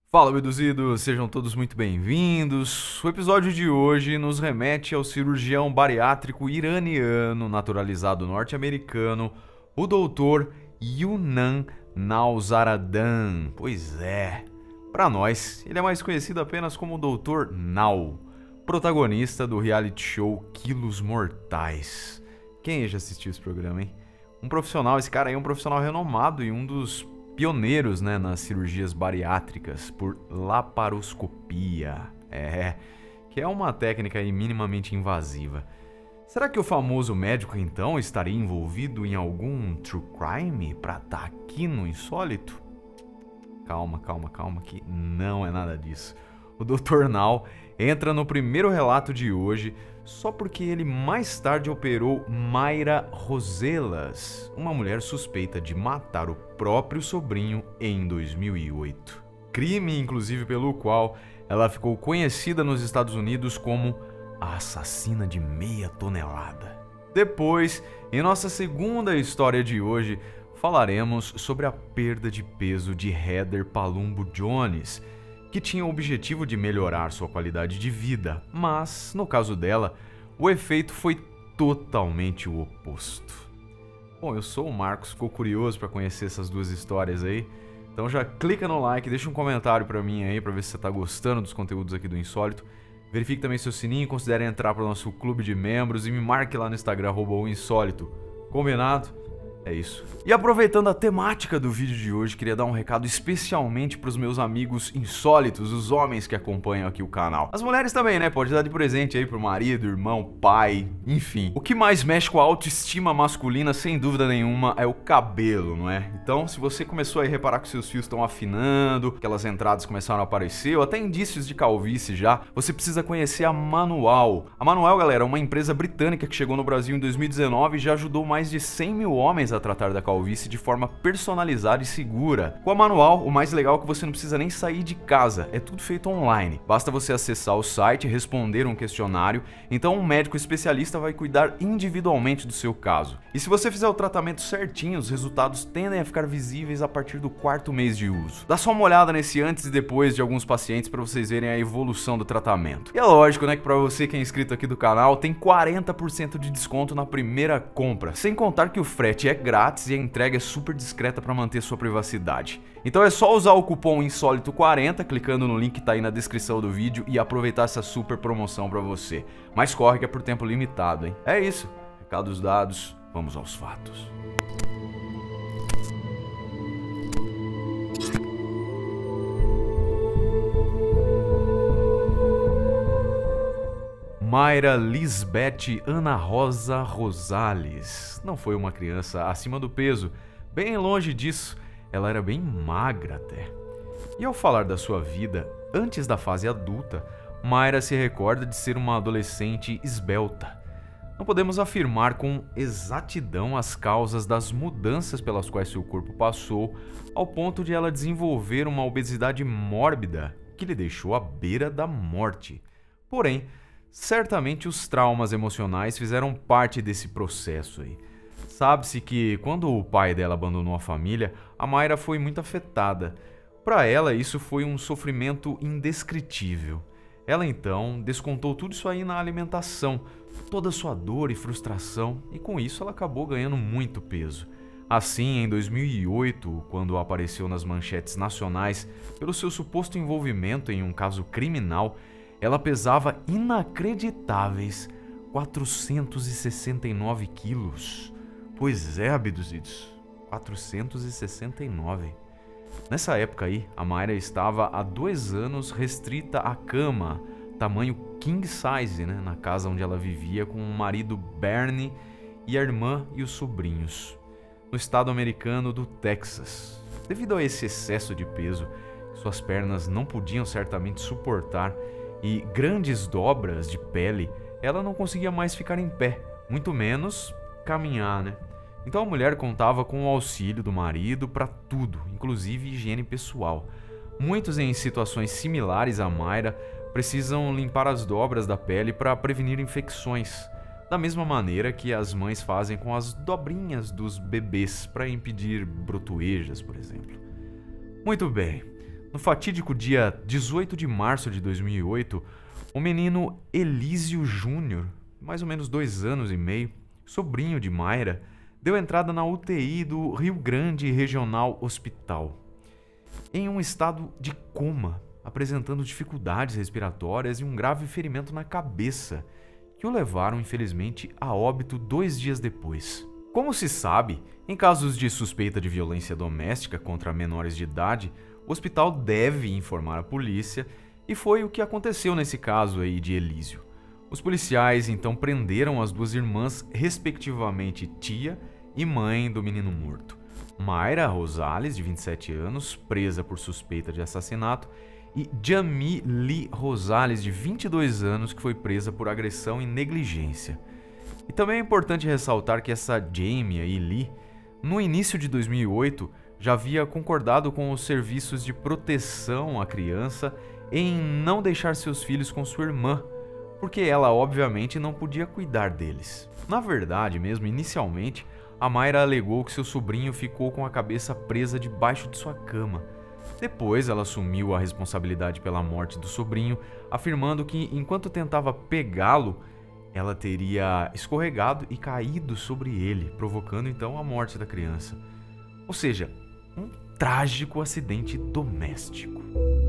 Fala, abduzidos! Sejam todos muito bem-vindos. O episódio de hoje nos remete ao cirurgião bariátrico iraniano naturalizado norte-americano, o Dr. Younan Nawzaradan. Pois é, para nós, ele é mais conhecido apenas como Dr. Now, protagonista do reality show Quilos Mortais. Quem já assistiu esse programa, hein? Esse cara aí é um profissional renomado e um dos pioneiros, né, nas cirurgias bariátricas por laparoscopia, que é uma técnica aí minimamente invasiva. Será que o famoso médico então estaria envolvido em algum true crime para estar aqui no Insólito? Calma, que não é nada disso. O Dr. Now entra no primeiro relato de hoje só porque ele mais tarde operou Mayra Roselas, uma mulher suspeita de matar o próprio sobrinho em 2008. Crime, inclusive, pelo qual ela ficou conhecida nos Estados Unidos como a assassina de meia tonelada. Depois, em nossa segunda história de hoje, falaremos sobre a perda de peso de Heather Palumbo Jones, que tinha o objetivo de melhorar sua qualidade de vida, mas, no caso dela, o efeito foi totalmente o oposto. Bom, eu sou o Marcos, ficou curioso para conhecer essas duas histórias aí, então já clica no like, deixa um comentário para mim aí, para ver se você tá gostando dos conteúdos aqui do Insólito. Verifique também seu sininho, considere entrar para o nosso clube de membros e me marque lá no Instagram, @insólito. Combinado? É isso. E aproveitando a temática do vídeo de hoje, queria dar um recado especialmente para os meus amigos insólitos, os homens que acompanham aqui o canal. As mulheres também, né? Pode dar de presente aí pro marido, irmão, pai, enfim. O que mais mexe com a autoestima masculina, sem dúvida nenhuma, é o cabelo, não é? Então, se você começou a reparar que seus fios estão afinando, aquelas entradas começaram a aparecer, ou até indícios de calvície já, você precisa conhecer a Manual. A Manual, galera, é uma empresa britânica que chegou no Brasil em 2019 e já ajudou mais de 100 mil homens a tratar da calvície de forma personalizada e segura. Com a Manual, o mais legal é que você não precisa nem sair de casa, é tudo feito online. Basta você acessar o site, responder um questionário, então um médico especialista vai cuidar individualmente do seu caso. E se você fizer o tratamento certinho, os resultados tendem a ficar visíveis a partir do 4º mês de uso. Dá só uma olhada nesse antes e depois de alguns pacientes para vocês verem a evolução do tratamento. E é lógico, né, que para você que é inscrito aqui do canal, tem 40% de desconto na primeira compra, sem contar que o frete é grátis e a entrega é super discreta para manter sua privacidade. Então é só usar o cupom INSÓLITO40 clicando no link que tá aí na descrição do vídeo e aproveitar essa super promoção para você. Mas corre que é por tempo limitado, hein? É isso. Recados dados, vamos aos fatos. Mayra Lisbeth Ana Rosa Rosales não foi uma criança acima do peso, bem longe disso, ela era bem magra até. E ao falar da sua vida antes da fase adulta, Mayra se recorda de ser uma adolescente esbelta. Não podemos afirmar com exatidão as causas das mudanças pelas quais seu corpo passou, ao ponto de ela desenvolver uma obesidade mórbida que lhe deixou à beira da morte. Porém, certamente os traumas emocionais fizeram parte desse processo aí. Sabe-se que quando o pai dela abandonou a família, a Mayra foi muito afetada. Para ela, isso foi um sofrimento indescritível. Ela então descontou tudo isso aí na alimentação, toda a sua dor e frustração, e com isso ela acabou ganhando muito peso. Assim, em 2008, quando apareceu nas manchetes nacionais pelo seu suposto envolvimento em um caso criminal, ela pesava inacreditáveis 469 quilos. Pois é, abduzidos, 469. Nessa época aí, a Mayra estava há 2 anos restrita à cama, tamanho king size, né, na casa onde ela vivia com o marido Bernie e a irmã e os sobrinhos, no estado americano do Texas. Devido a esse excesso de peso, suas pernas não podiam certamente suportar e grandes dobras de pele, ela não conseguia mais ficar em pé, muito menos caminhar, né? Então a mulher contava com o auxílio do marido para tudo, inclusive higiene pessoal. Muitos em situações similares à Mayra precisam limpar as dobras da pele para prevenir infecções, da mesma maneira que as mães fazem com as dobrinhas dos bebês para impedir brotoejas, por exemplo. Muito bem. No fatídico dia 18 de março de 2008, o menino Elísio Júnior, mais ou menos 2 anos e meio, sobrinho de Mayra, deu entrada na UTI do Rio Grande Regional Hospital, em um estado de coma, apresentando dificuldades respiratórias e um grave ferimento na cabeça, que o levaram, infelizmente, a óbito 2 dias depois. Como se sabe, em casos de suspeita de violência doméstica contra menores de idade, o hospital deve informar a polícia, e foi o que aconteceu nesse caso aí de Elísio. Os policiais então prenderam as 2 irmãs, respectivamente tia e mãe do menino morto. Mayra Rosales, de 27 anos, presa por suspeita de assassinato, e Jamie Lee Rosales, de 22 anos, que foi presa por agressão e negligência. E também é importante ressaltar que essa Jamie e Lee, no início de 2008, já havia concordado com os serviços de proteção à criança em não deixar seus filhos com sua irmã, porque ela obviamente não podia cuidar deles. Na verdade mesmo, inicialmente, a Mayra alegou que seu sobrinho ficou com a cabeça presa debaixo de sua cama. Depois ela assumiu a responsabilidade pela morte do sobrinho, afirmando que enquanto tentava pegá-lo, ela teria escorregado e caído sobre ele, provocando então a morte da criança. Ou seja, um trágico acidente doméstico.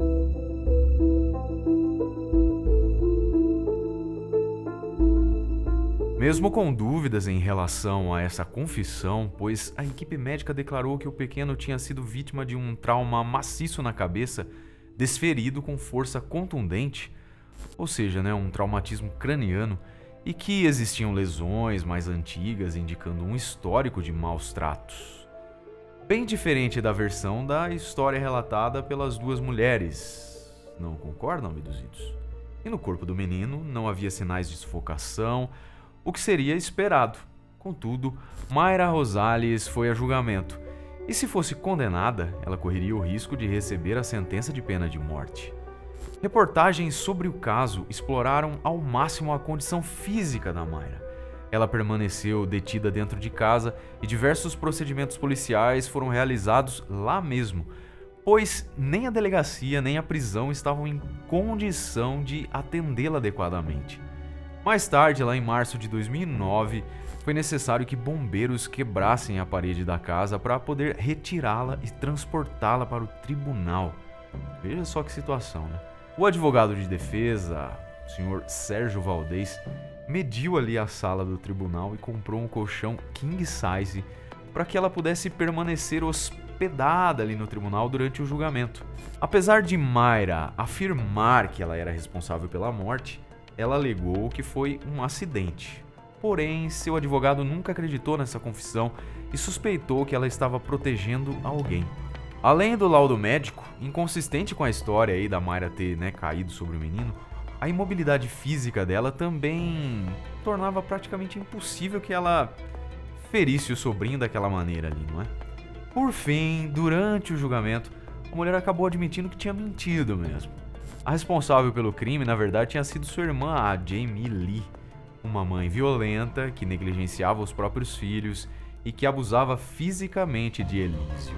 Mesmo com dúvidas em relação a essa confissão, pois a equipe médica declarou que o pequeno tinha sido vítima de um trauma maciço na cabeça, desferido com força contundente, ou seja, um traumatismo craniano, e que existiam lesões mais antigas indicando um histórico de maus tratos. Bem diferente da versão da história relatada pelas 2 mulheres. Não concordam, abduzidos? E no corpo do menino não havia sinais de sufocação, o que seria esperado. Contudo, Mayra Rosales foi a julgamento, e se fosse condenada, ela correria o risco de receber a sentença de pena de morte. Reportagens sobre o caso exploraram ao máximo a condição física da Mayra. Ela permaneceu detida dentro de casa e diversos procedimentos policiais foram realizados lá mesmo, pois nem a delegacia nem a prisão estavam em condição de atendê-la adequadamente. Mais tarde, lá em março de 2009, foi necessário que bombeiros quebrassem a parede da casa para poder retirá-la e transportá-la para o tribunal. Veja só que situação, né? O advogado de defesa, o senhor Sérgio Valdez, mediu ali a sala do tribunal e comprou um colchão king size para que ela pudesse permanecer hospedada ali no tribunal durante o julgamento. Apesar de Mayra afirmar que ela era responsável pela morte, ela alegou que foi um acidente. Porém, seu advogado nunca acreditou nessa confissão e suspeitou que ela estava protegendo alguém. Além do laudo médico, inconsistente com a história aí da Mayra ter caído sobre o menino, a imobilidade física dela também tornava praticamente impossível que ela ferisse o sobrinho daquela maneira ali, não é? Por fim, durante o julgamento, a mulher acabou admitindo que tinha mentido mesmo. A responsável pelo crime, na verdade, tinha sido sua irmã, a Jamie Lee, uma mãe violenta que negligenciava os próprios filhos e que abusava fisicamente de Elísio.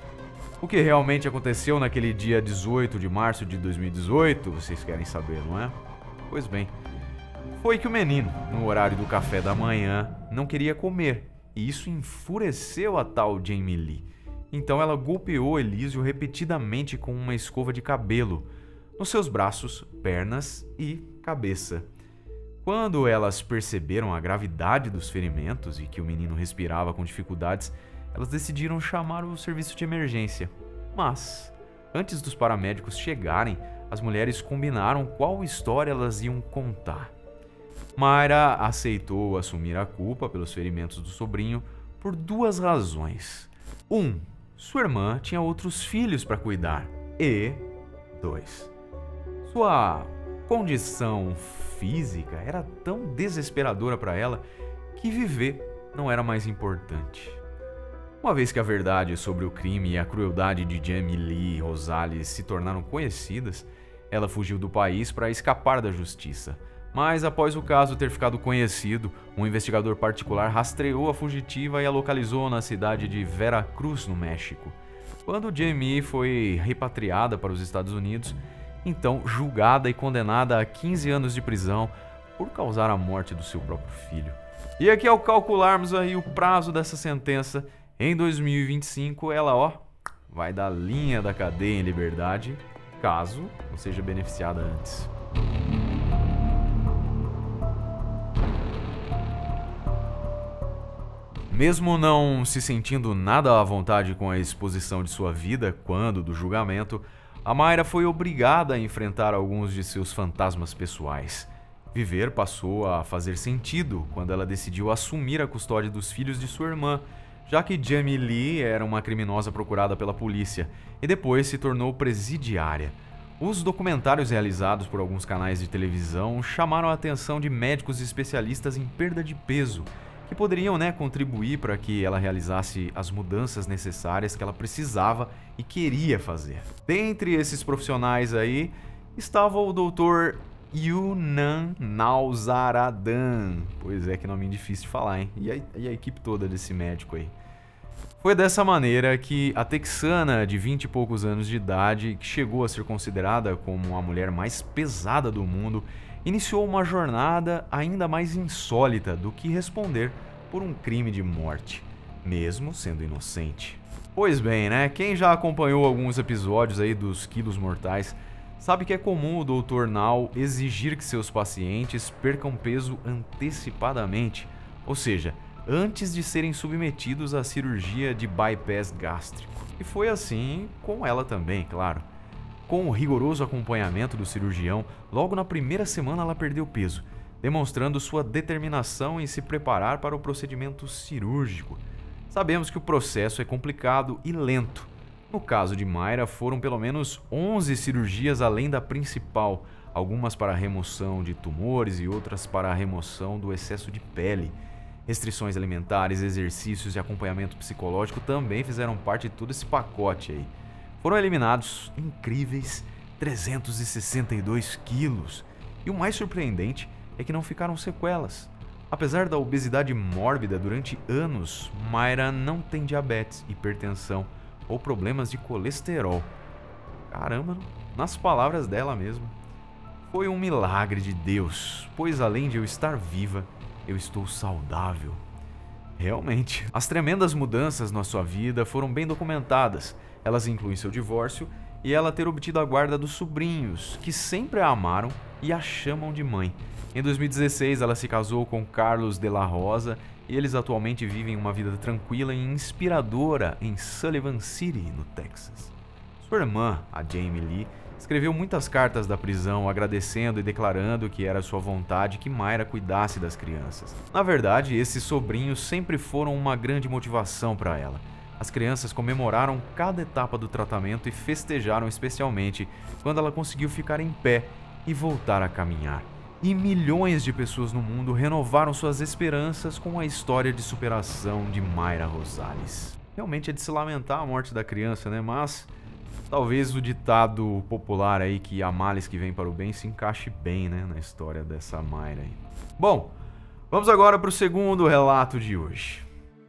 O que realmente aconteceu naquele dia 18 de março de 2018, vocês querem saber, não é? Pois bem, foi que o menino, no horário do café da manhã, não queria comer, e isso enfureceu a tal Jamie Lee. Então ela golpeou Elísio repetidamente com uma escova de cabelo, nos seus braços, pernas e cabeça. Quando elas perceberam a gravidade dos ferimentos e que o menino respirava com dificuldades, elas decidiram chamar o serviço de emergência. Mas, antes dos paramédicos chegarem, as mulheres combinaram qual história elas iam contar. Mayra aceitou assumir a culpa pelos ferimentos do sobrinho por 2 razões. 1. Sua irmã tinha outros filhos para cuidar. E 2. Sua condição física era tão desesperadora para ela que viver não era mais importante. Uma vez que a verdade sobre o crime e a crueldade de Jamie Lee Rosales se tornaram conhecidas, ela fugiu do país para escapar da justiça. Mas após o caso ter ficado conhecido, um investigador particular rastreou a fugitiva e a localizou na cidade de Veracruz, no México. quando Jamie foi repatriada para os Estados Unidos, então julgada e condenada a 15 anos de prisão por causar a morte do seu próprio filho. E aqui, ao calcularmos aí o prazo dessa sentença, em 2025 ela, vai dar linha da cadeia em liberdade, caso não seja beneficiada antes. Mesmo não se sentindo nada à vontade com a exposição de sua vida quando do julgamento, a Mayra foi obrigada a enfrentar alguns de seus fantasmas pessoais. Viver passou a fazer sentido quando ela decidiu assumir a custódia dos filhos de sua irmã, já que Jamie Lee era uma criminosa procurada pela polícia e depois se tornou presidiária. Os documentários realizados por alguns canais de televisão chamaram a atenção de médicos e especialistas em perda de peso, que poderiam, contribuir para que ela realizasse as mudanças necessárias que ela precisava e queria fazer. Dentre esses profissionais aí, estava o Dr. Younan Nausaradan. Pois é, que nome difícil de falar, hein? E a equipe toda desse médico aí. Foi dessa maneira que a texana de 20 e poucos anos de idade, que chegou a ser considerada como a mulher mais pesada do mundo, iniciou uma jornada ainda mais insólita do que responder por um crime de morte, mesmo sendo inocente. Pois bem, quem já acompanhou alguns episódios aí dos Quilos Mortais sabe que é comum o Dr. Nau exigir que seus pacientes percam peso antecipadamente, ou seja, antes de serem submetidos à cirurgia de bypass gástrico. E foi assim com ela também, claro. Com o rigoroso acompanhamento do cirurgião, logo na primeira semana ela perdeu peso, demonstrando sua determinação em se preparar para o procedimento cirúrgico. Sabemos que o processo é complicado e lento. No caso de Mayra, foram pelo menos 11 cirurgias além da principal, algumas para a remoção de tumores e outras para a remoção do excesso de pele. Restrições alimentares, exercícios e acompanhamento psicológico também fizeram parte de todo esse pacote aí. Foram eliminados incríveis 362 quilos. E o mais surpreendente é que não ficaram sequelas. Apesar da obesidade mórbida durante anos, Mayra não tem diabetes, hipertensão ou problemas de colesterol. Caramba, nas palavras dela mesmo. Foi um milagre de Deus, pois além de eu estar viva, eu estou saudável. Realmente, as tremendas mudanças na sua vida foram bem documentadas. Elas incluem seu divórcio e ela ter obtido a guarda dos sobrinhos, que sempre a amaram e a chamam de mãe. Em 2016, ela se casou com Carlos de la Rosa e eles atualmente vivem uma vida tranquila e inspiradora em Sullivan City, no Texas. Sua irmã, a Jamie Lee, escreveu muitas cartas da prisão agradecendo e declarando que era sua vontade que Mayra cuidasse das crianças. Na verdade, esses sobrinhos sempre foram uma grande motivação para ela. As crianças comemoraram cada etapa do tratamento e festejaram especialmente quando ela conseguiu ficar em pé e voltar a caminhar. E milhões de pessoas no mundo renovaram suas esperanças com a história de superação de Mayra Rosales. Realmente é de se lamentar a morte da criança, Mas talvez o ditado popular aí que há males que vêm para o bem se encaixe bem, na história dessa Mayra aí. Bom, vamos agora para o segundo relato de hoje.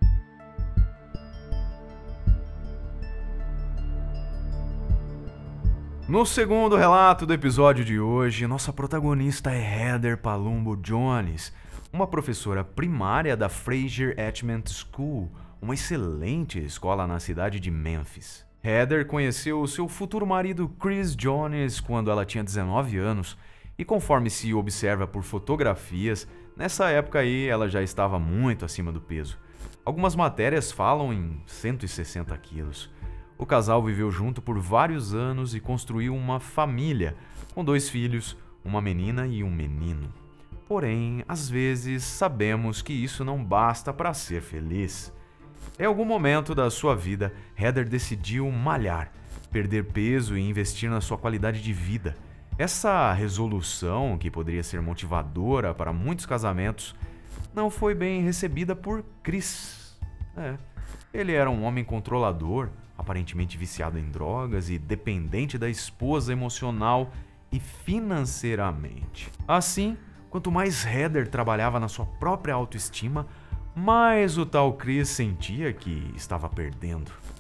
No segundo relato do episódio de hoje, nossa protagonista é Heather Palumbo Jones, uma professora primária da Fraser Etchment School, uma excelente escola na cidade de Memphis. Heather conheceu o seu futuro marido Chris Jones quando ela tinha 19 anos e, conforme se observa por fotografias, nessa época aí ela já estava muito acima do peso. Algumas matérias falam em 160 quilos. O casal viveu junto por vários anos e construiu uma família, com 2 filhos, uma menina e um menino. Porém, às vezes sabemos que isso não basta para ser feliz. Em algum momento da sua vida, Heather decidiu malhar, perder peso e investir na sua qualidade de vida. Essa resolução, que poderia ser motivadora para muitos casamentos, não foi bem recebida por Chris. Ele era um homem controlador, aparentemente viciado em drogas e dependente da esposa emocional e financeiramente. Assim, quanto mais Heather trabalhava na sua própria autoestima, mais o tal Chris sentia que estava perdendo.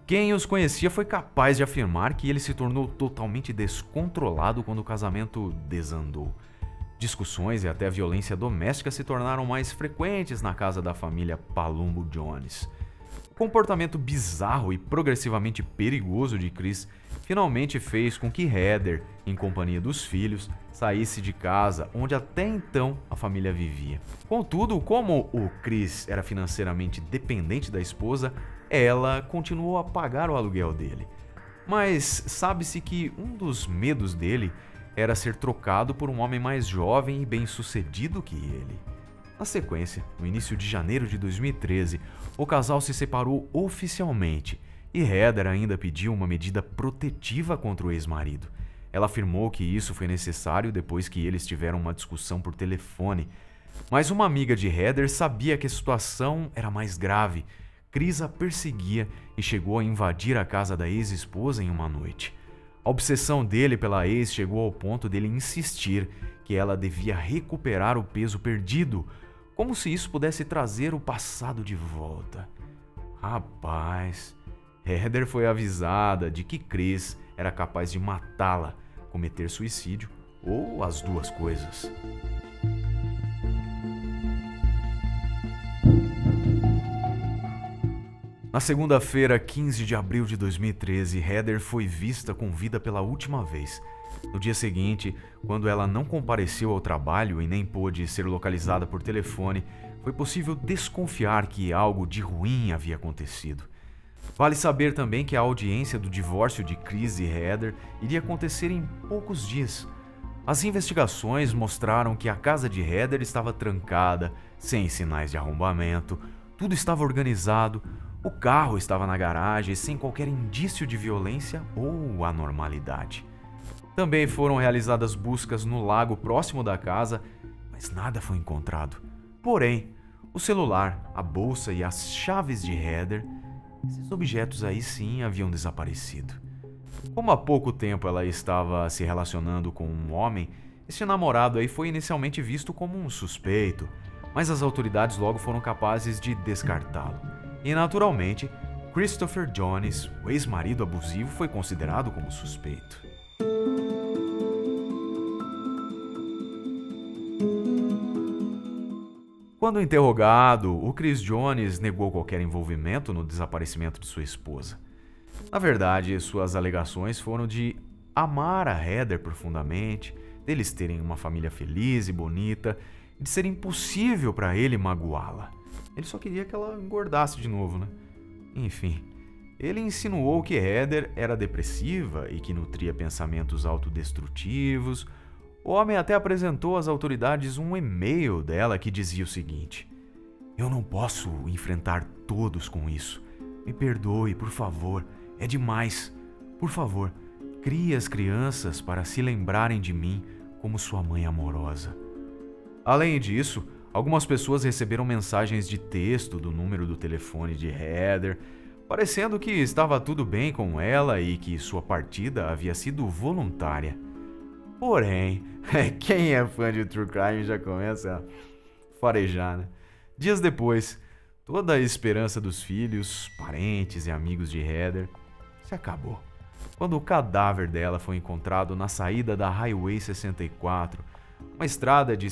Quem os conhecia foi capaz de afirmar que ele se tornou totalmente descontrolado quando o casamento desandou. Discussões e até violência doméstica se tornaram mais frequentes na casa da família Palumbo Jones. O comportamento bizarro e progressivamente perigoso de Chris finalmente fez com que Heather, em companhia dos filhos, saísse de casa onde até então a família vivia. Contudo, como o Chris era financeiramente dependente da esposa, ela continuou a pagar o aluguel dele. Mas sabe-se que um dos medos dele era ser trocado por um homem mais jovem e bem-sucedido que ele. Na sequência, no início de janeiro de 2013, o casal se separou oficialmente e Heather ainda pediu uma medida protetiva contra o ex-marido. Ela afirmou que isso foi necessário depois que eles tiveram uma discussão por telefone. Mas uma amiga de Heather sabia que a situação era mais grave. Chris a perseguia e chegou a invadir a casa da ex-esposa em uma noite. A obsessão dele pela ex chegou ao ponto dele insistir que ela devia recuperar o peso perdido, como se isso pudesse trazer o passado de volta. Rapaz, Heather foi avisada de que Chris era capaz de matá-la, cometer suicídio ou as duas coisas. Na segunda-feira, 15 de abril de 2013, Heather foi vista com vida pela última vez. No dia seguinte, quando ela não compareceu ao trabalho e nem pôde ser localizada por telefone, foi possível desconfiar que algo de ruim havia acontecido. Vale saber também que a audiência do divórcio de Chris e Heather iria acontecer em poucos dias. As investigações mostraram que a casa de Heather estava trancada, sem sinais de arrombamento, tudo estava organizado, o carro estava na garagem sem qualquer indício de violência ou anormalidade. Também foram realizadas buscas no lago próximo da casa, mas nada foi encontrado. Porém, o celular, a bolsa e as chaves de Heather, esses objetos aí sim haviam desaparecido. Como há pouco tempo ela estava se relacionando com um homem, esse namorado aí foi inicialmente visto como um suspeito, mas as autoridades logo foram capazes de descartá-lo. E naturalmente, Christopher Jones, o ex-marido abusivo, foi considerado como suspeito. Quando interrogado, o Chris Jones negou qualquer envolvimento no desaparecimento de sua esposa. Na verdade, suas alegações foram de amar a Heather profundamente, deles terem uma família feliz e bonita, de ser impossível para ele magoá-la. Ele só queria que ela engordasse de novo, né? Enfim, ele insinuou que Heather era depressiva e que nutria pensamentos autodestrutivos. O homem até apresentou às autoridades um e-mail dela que dizia o seguinte: "Eu não posso enfrentar todos com isso. Me perdoe, por favor. É demais. Por favor, crie as crianças para se lembrarem de mim como sua mãe amorosa." Além disso, algumas pessoas receberam mensagens de texto do número do telefone de Heather, parecendo que estava tudo bem com ela e que sua partida havia sido voluntária. Porém, quem é fã de True Crime já começa a farejar, né? Dias depois, toda a esperança dos filhos, parentes e amigos de Heather se acabou, quando o cadáver dela foi encontrado na saída da Highway 64, uma estrada de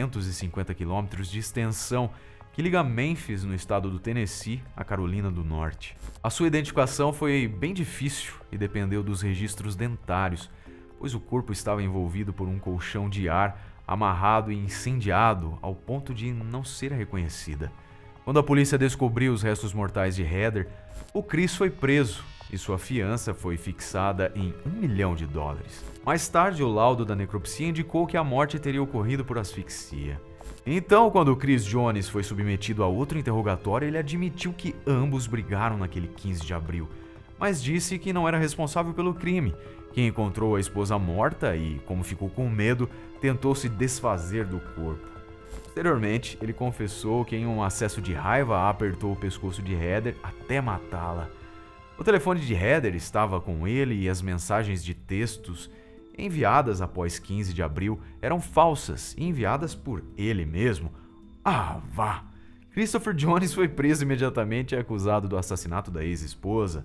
650 quilômetros de extensão que liga Memphis, no estado do Tennessee, à Carolina do Norte. A sua identificação foi bem difícil e dependeu dos registros dentários, pois o corpo estava envolvido por um colchão de ar amarrado e incendiado ao ponto de não ser reconhecida. Quando a polícia descobriu os restos mortais de Heather, o Chris foi preso e sua fiança foi fixada em $1 milhão. Mais tarde, o laudo da necropsia indicou que a morte teria ocorrido por asfixia. Então, quando Chris Jones foi submetido a outro interrogatório, ele admitiu que ambos brigaram naquele 15 de abril, mas disse que não era responsável pelo crime, que encontrou a esposa morta e, como ficou com medo, tentou se desfazer do corpo. Posteriormente, ele confessou que em um acesso de raiva apertou o pescoço de Heather até matá-la. O telefone de Heather estava com ele e as mensagens de textos enviadas após 15 de abril eram falsas e enviadas por ele mesmo. Ah, vá! Christopher Jones foi preso imediatamente e acusado do assassinato da ex-esposa.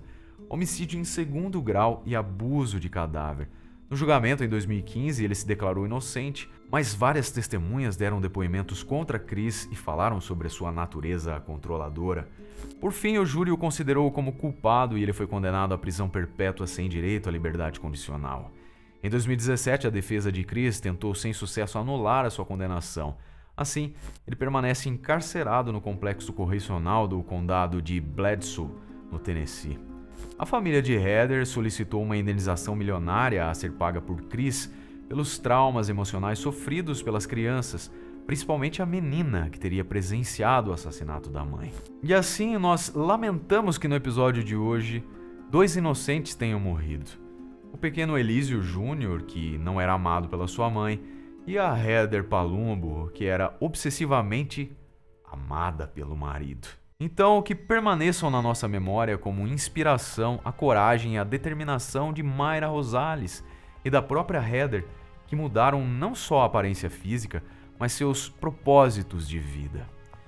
homicídio em segundo grau e abuso de cadáver. No julgamento, em 2015, ele se declarou inocente, mas várias testemunhas deram depoimentos contra Chris e falaram sobre a sua natureza controladora. Por fim, o júri o considerou como culpado e ele foi condenado à prisão perpétua sem direito à liberdade condicional. Em 2017, a defesa de Chris tentou sem sucesso anular a sua condenação. Assim, ele permanece encarcerado no complexo correcional do condado de Bledsoe, no Tennessee. A família de Heather solicitou uma indenização milionária a ser paga por Chris pelos traumas emocionais sofridos pelas crianças, principalmente a menina que teria presenciado o assassinato da mãe. E assim, nós lamentamos que no episódio de hoje, 2 inocentes tenham morrido. O pequeno Elísio Jr., que não era amado pela sua mãe, e a Heather Palumbo, que era obsessivamente amada pelo marido. Então, que permaneçam na nossa memória como inspiração a coragem e a determinação de Mayra Rosales e da própria Heather, que mudaram não só a aparência física, mas seus propósitos de vida.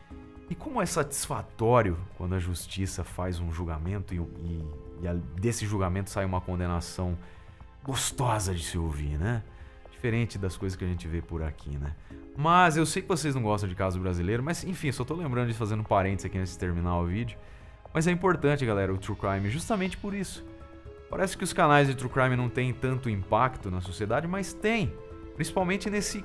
E como é satisfatório quando a justiça faz um julgamento e desse julgamento sai uma condenação gostosa de se ouvir, né? Diferente das coisas que a gente vê por aqui, né? Mas eu sei que vocês não gostam de caso brasileiro, mas enfim, só tô lembrando de fazer um parênteses aqui antes de terminar o vídeo. Mas é importante, galera, o True Crime, justamente por isso. Parece que os canais de True Crime não têm tanto impacto na sociedade, mas tem. Principalmente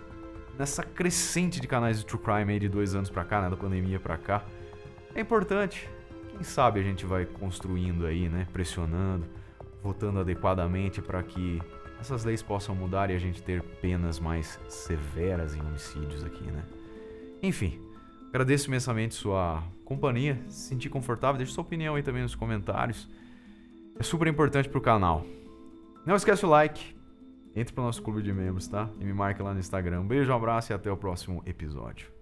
nessa crescente de canais de True Crime aí de 2 anos pra cá, né, da pandemia pra cá. É importante. Quem sabe a gente vai construindo aí, né, pressionando, votando adequadamente para que essas leis possam mudar e a gente ter penas mais severas em homicídios aqui, né? Enfim, agradeço imensamente sua companhia. Se sentir confortável, deixe sua opinião aí também nos comentários. É super importante pro canal. Não esquece o like, entre pro nosso clube de membros, tá? E me marque lá no Instagram. Um beijo, um abraço e até o próximo episódio.